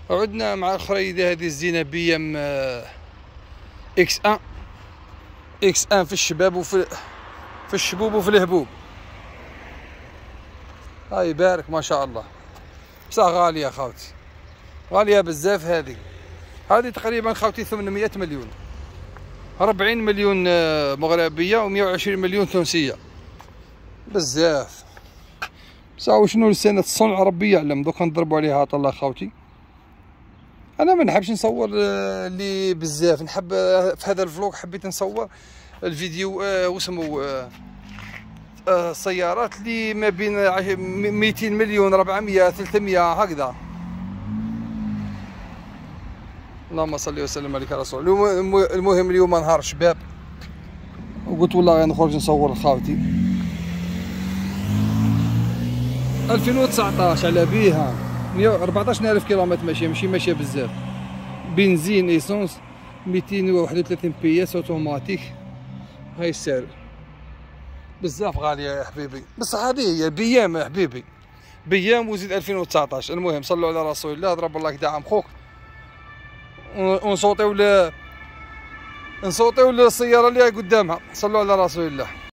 عدنا مع الخريدة هذه الزينة بي ام اكس ان. اكس ان في الشباب وفي الشبوب وفي الهبوب. هاي بارك ما شاء الله. بصح غالية خاوتي، غالية بزاف. هذه تقريبا خاوتي 800 مليون، 40 مليون مغربية و120 مليون تونسية. بزاف. بصح وشنو لسنة الصنع ربي يعلم. دوكا نضربوا عليها طلع خاوتي. انا ما نحبش نصور اللي بزاف، نحب في هذا الفلوق حبيت نصور الفيديو واسمو السيارات اللي ما بين 200 مليون 400 300 هكذا. اللهم صل وسلم عليك يا رسول. المهم اليوم نهار شباب، وقلت والله غنخرج نصور لخاوتي 2019 على بيها 114,000 كيلومتر ماشي ماشيه بزاف. بنزين ايسونس 231 بياس اوتوماتيك. هاي السعر بزاف غاليه يا حبيبي، بصح هذه هي بيام يا حبيبي، بيام وزيد 2019. المهم صلوا على رسول الله. ضرب الله يدعم خوك. ونصوتيو للسياره اللي قدامها. صلوا على رسول الله.